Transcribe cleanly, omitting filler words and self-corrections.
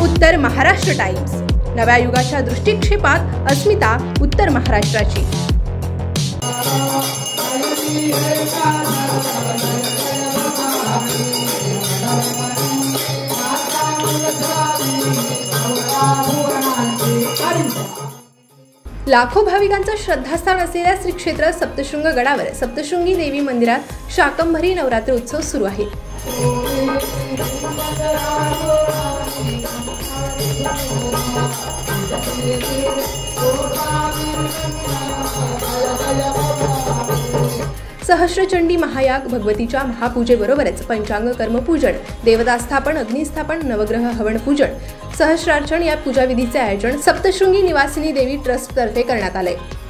उत्तर महाराष्ट्र टाइम्स, नव्या युगाच्या दृष्टिक्षेपात अस्मिता उत्तर महाराष्ट्राची। लाखो भाविकांचं श्रद्धास्थान असलेल्या श्री क्षेत्र सप्तशृंग गडावर सप्तशृंगी देवी मंदिरात शाकंभरी नवरात्र उत्सव सुरू आहे। सहस्रचंडी महायाग भगवतीच्या महापूजेबरोबरच पंचांग कर्मपूजन, देवतास्थापन, अग्निस्थापन, नवग्रह हवन पूजन, सहस्रार्चन या पूजाविधीचे आयोजन सप्तशृंगी निवासिनी देवी ट्रस्ट तर्फे करण्यात आले।